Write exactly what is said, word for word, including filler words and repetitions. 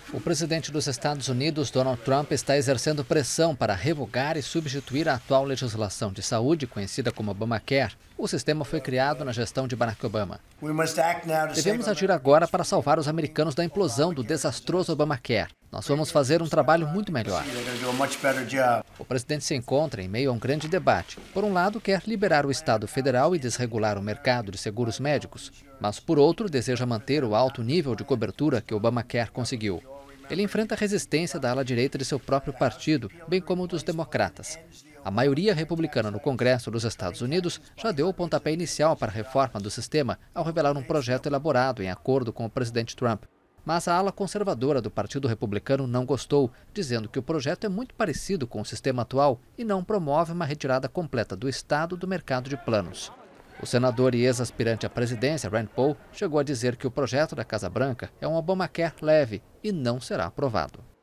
O presidente dos Estados Unidos, Donald Trump, está exercendo pressão para revogar e substituir a atual legislação de saúde, conhecida como Obamacare. O sistema foi criado na gestão de Barack Obama. Devemos agir agora para salvar os americanos da implosão do desastroso Obamacare. Nós vamos fazer um trabalho muito melhor. O presidente se encontra em meio a um grande debate. Por um lado, quer liberar o Estado federal e desregular o mercado de seguros médicos, mas, por outro, deseja manter o alto nível de cobertura que o Obamacare conseguiu. Ele enfrenta a resistência da ala direita de seu próprio partido, bem como dos democratas. A maioria republicana no Congresso dos Estados Unidos já deu o pontapé inicial para a reforma do sistema ao revelar um projeto elaborado em acordo com o presidente Trump. Mas a ala conservadora do Partido Republicano não gostou, dizendo que o projeto é muito parecido com o sistema atual e não promove uma retirada completa do Estado do mercado de planos. O senador e ex-aspirante à presidência, Rand Paul, chegou a dizer que o projeto da Casa Branca é um Obamacare leve e não será aprovado.